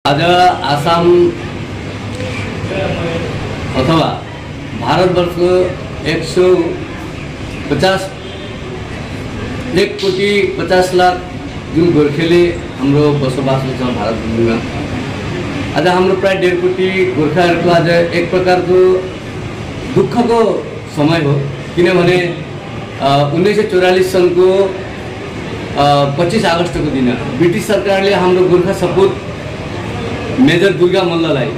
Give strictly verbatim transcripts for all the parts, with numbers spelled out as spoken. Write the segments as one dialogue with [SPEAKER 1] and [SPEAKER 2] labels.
[SPEAKER 1] आज आसाम अथवा भारतवर्षको एक सौ पचास एक कोटी पचास लाख जुन गोर्खेले हाम्रो बसोबासो छ भारत भूमिमा। आज हाम्रो प्राय डेढ़ कोटी गोर्खाहरूको आज एक प्रकारको दुःखको समय हो, किनभने उन्नाइस सय चौरालीस सनको पच्चीस अगस्त को दिन ब्रिटिश सरकारले हाम्रो गोर्खा सपूत मेजर दुर्गा मल्ललाई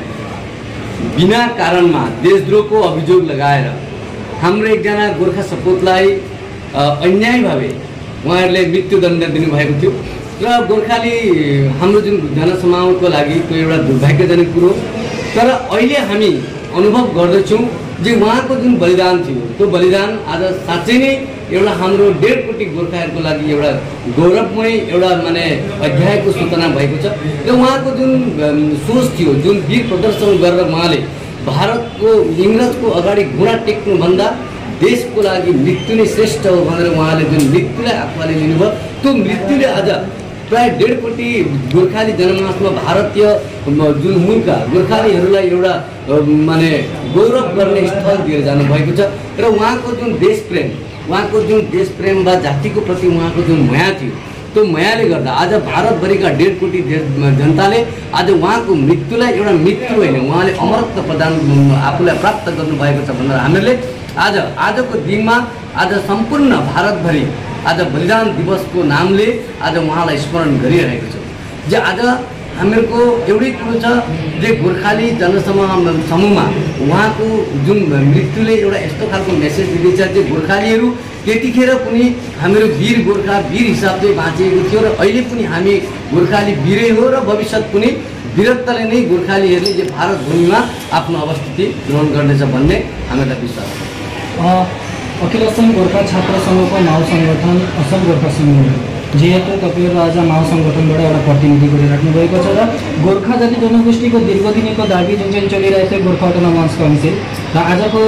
[SPEAKER 1] बिना कारणमा देशद्रोहको अभियोग लगाएर हाम्रो एकजना गोर्खा सपूतलाई अन्याय भावे उहाँहरूले मृत्युदण्ड दिनुभएको थियो र गोर्खाली हाम्रो जुन जनसमूहको लागि त्यो एउटा दुर्भाग्यजनक कुरो। तर अहिले हामी अनुभव गर्दछौँ जे उहाँको जुन बलिदान थियो त्यो बलिदान आज साँच्चै नै एउटा हाम्रो डेढ़ कोटी गोर्खाहरूको लागि एउटा गौरवमय एउटा माने अध्यायको सूचना भएको छ। र उहाँको जुन सोच थियो, जुन वीर प्रदर्शन गरेर उहाँले भारतको इङ्ग्रजको अगाडि घुँडा टेक्नुभन्दा देशको लागि मृत्यु नै श्रेष्ठ हो भनेर उहाँले जुन मृत्युलाई आफूले लिनुभयो, त्यो मृत्युले आज प्राय डेढ़ कोटी गोर्खाली जनमानसमा भारतीय जुन मूलका गोर्खालीहरूलाई एउटा माने गौरव गर्ने स्थल दिएर जानुभएको छ। र उहाँको जुन देश प्रेम, उहाँको जुन देश प्रेम वा जातिको प्रति उहाँको जुन माया थियो, त्यो मायाले गर्दा आज भारतभरिका डेढ़ कोटी जनताले आज उहाँको मृत्युलाई एउटा मृत्यु होइन, उहाँले अमरत्व प्रदान आफूलाई प्राप्त गर्नुभएको छ भनेर हामीहरूले आज आजको दिनमा आज सम्पूर्ण भारतभरि आज बलिदान दिवसको नामले आज उहाँलाई स्मरण गरिरहेको छ। जे आज हामीहरूको एउटै कुरो छ जे गोर्खाली जनसमूह समूहमा उहाँको जुन मृत्युले एउटा यस्तो खालको मेसेज दिँदैछ जे गोर्खालीहरू त्यतिखेर पनि हामीहरू वीर गोर्खा वीर हिसाबले बाँचिएको थियो र अहिले पनि हामी गोर्खाली वीरै हो र भविष्यत पनि वीरत्वले नै गोर्खालीहरूले जे भारत भूमिमा आफ्नो अवस्थिति ग्रहण गर्नेछ भन्ने हामीलाई विश्वास छ।
[SPEAKER 2] अखिल असम गोर्खा छात्र सङ्घको माओ सङ्गठन असम गोर्खा सङ्घ जेहेतु तपाईँहरू आज माओ सङ्गठनबाट एउटा प्रतिनिधि गरिराख्नु भएको छ र गोर्खा जाति जनगोष्ठीको दीर्घदिनको दाबी जुन चाहिँ चलिरहेको थियो गोर्खा अटोनोमस काउन्सिल र आजको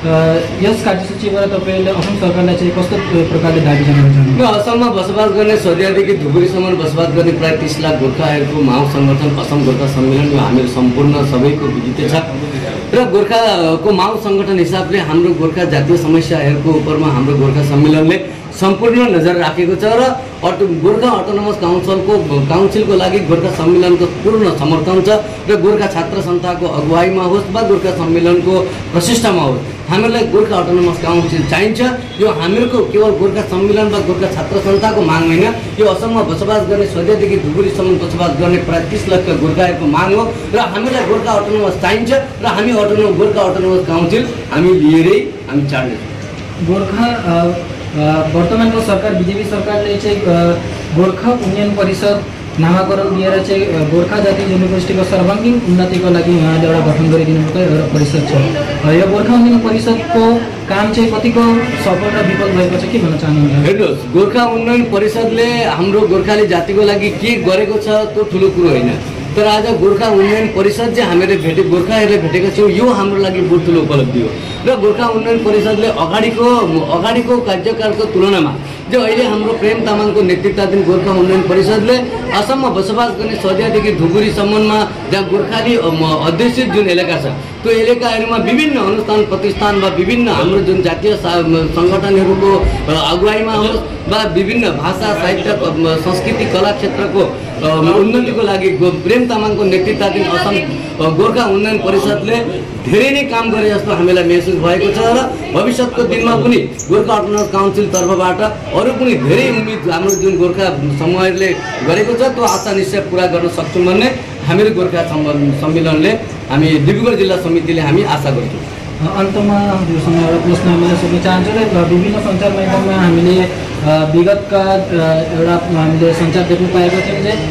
[SPEAKER 2] यस कार्यसूचीबाट तपाईँहरूले असम सरकारलाई चाहिँ कस्तो प्रकारले दाबी जनाउन चाहनुहुन्छ?
[SPEAKER 1] असममा बसोबास गर्ने सौदियादेखि धुबुरीसम्म बसोबास गर्ने प्राय तीस लाख गोर्खाहरूको माओ सङ्गठन असम गोर्खा सम्मेलन यो हामीहरू सम्पूर्ण सबैको विदित छ। र गोर्खाको माओ सङ्गठन हिसाबले हाम्रो गोर्खा जातीय समस्याहरूको उपरमा हाम्रो गोर्खा सम्मेलनले सम्पूर्ण नजर राखेको छ र अटो गोर्खा अटोनोमस काउन्सिलको काउन्सिलको लागि गोर्खा सम्मेलनको पूर्ण समर्थन छ र गोर्खा छात्र सन्थाको अगुवाईमा होस् वा गोर्खा सम्मेलनको प्रशिक्षणमा होस् हामीलाई गोर्खा अटोनोमस काउन्सिल चाहिन्छ। यो हामीहरूको केवल गोर्खा सम्मेलन वा गोर्खा छात्र सन्थाको माग होइन, यो असममा बसोबास गर्ने सौदियादेखि धुबुरीसम्म बसोबास गर्ने प्राय तीस लाख गोर्खाहरूको माग हो र हामीलाई गोर्खा अटोनोमस चाहिन्छ र हामी अटोनोमस गोर्खा अटोनोमस काउन्सिल हामी लिएरै हामी चाड्नेछौँ।
[SPEAKER 2] गोर्खा वर्तमानको सरकार बिजेपी सरकारले चाहिँ गोर्खा उन्नयन परिषद नामाकरण दिएर चाहिँ गोर्खा जाति जनगोष्ठीको सर्वाङ्गीन उन्नतिको लागि उहाँले एउटा गठन गरिदिनुभएको एउटा परिषद छ। यो गोर्खा उन्नयन परिषदको काम चाहिँ कतिको सफल र विफल भएको छ के भन्न चाहनुहुन्छ?
[SPEAKER 1] हेर्नुहोस्, गोर्खा उन्नयन परिषदले हाम्रो गोर्खाली जातिको लागि के गरेको छ त्यो ठुलो कुरो होइन, तर आज गोर्खा उन्नयन परिषद चाहिँ हामीले भेटे गोर्खाहरूले भेटेका छौँ यो हाम्रो लागि बहुत ठुलो उपलब्धि हो। र गोर्खा उन्नयन परिषदले अगाडिको अगाडिको कार्यकालको तुलनामा जो अहिले हाम्रो प्रेम तामाङको नेतृत्वाधीन गोर्खा उन्नयन परिषदले असममा बसोबास गर्ने सौदियादेखि धुबुरीसम्ममा जहाँ गोर्खाली अध्यक्षित जुन इलाका छ त्यो इलाकाहरूमा विभिन्न अनुष्ठान प्रतिष्ठान वा विभिन्न हाम्रो जुन जातीय सङ्गठनहरूको अगुवाईमा होस् वा विभिन्न भाषा साहित्य संस्कृति कला क्षेत्रको उन्नतिको लागि प्रेम तामाङको नेतृत्वाधीन असम गोर्खा उन्नयन परिषदले धेरै नै काम गरे जस्तो हामीलाई महसुस भएको छ र भविष्यतको दिनमा पनि गोर्खा अटोनोमस काउन्सिल तर्फबाट अरू पनि धेरै उम्मेद हाम्रो जुन गोर्खा समूहहरूले गरेको छ त्यो आशा निश्चय पुरा गर्न सक्छौँ भन्ने हामीहरू गोर्खा सम्मेलनले हामी डिब्रुगढ जिल्ला समितिले हामी आशा गर्छौँ।
[SPEAKER 2] अन्तमा हजुरसँग एउटा प्रश्न मैले सोध्न चाहन्छु र विभिन्न सञ्चार माध्यममा हामीले विगतका एउटा हामीले सञ्चार देख्न पाएको थियौँ जे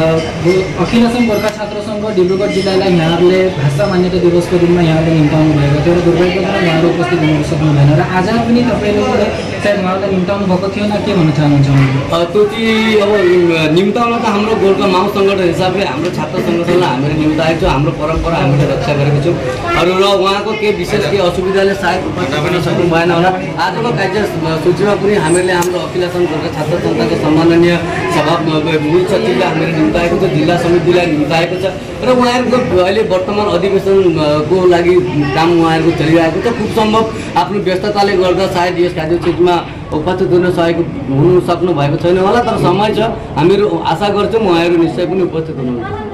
[SPEAKER 2] अखिल असम गोर्खा छात्र सङ्घ डिब्रुगढ जिल्लालाई यहाँहरूले भाषा मान्यता दिवसको दिनमा यहाँले निम्ताउनु भएको थियो र दुर्भाग्यवश उहाँहरू उपस्थित हुन सक्नु भएन र आज पनि तपाईँहरूले सायद उहाँहरूलाई निम्ताउनु भएको थियो न के भन्न चाहनुहुन्छ?
[SPEAKER 1] त्यो चाहिँ अब निम्ताउन त हाम्रो गोर्खा माओ सङ्गठन हिसाबले हाम्रो छात्र सङ्गठनलाई हामीले निम्ताएको छौँ, हाम्रो परम्परा हामीले रक्षा गरेको छौँ अरू र उहाँको केही विशेष केही असुविधाले सायद उपस्थित गर्न सक्नु भएन होला। आजको कार्य सूचीमा पनि हामीले हाम्रो अखिल असम गोर्खा छात्र सङ्घका सम्माननीय सभा मूल सचिवलाई हामीले निम्ताएको छ, जिल्ला समितिलाई निम्ताएको छ र उहाँहरूको अहिले वर्तमान अधिवेशनको लागि काम उहाँहरूको चलिरहेको छ। खुब सम्भव आफ्नो व्यस्तताले गर्दा सायद यस कार्यसूचीमा उपस्थित हुन सकेको हुनु सक्नु भएको छैन होला, तर समय छ, हामीहरू आशा गर्छौँ उहाँहरू निश्चय पनि उपस्थित हुनुहुन्छ।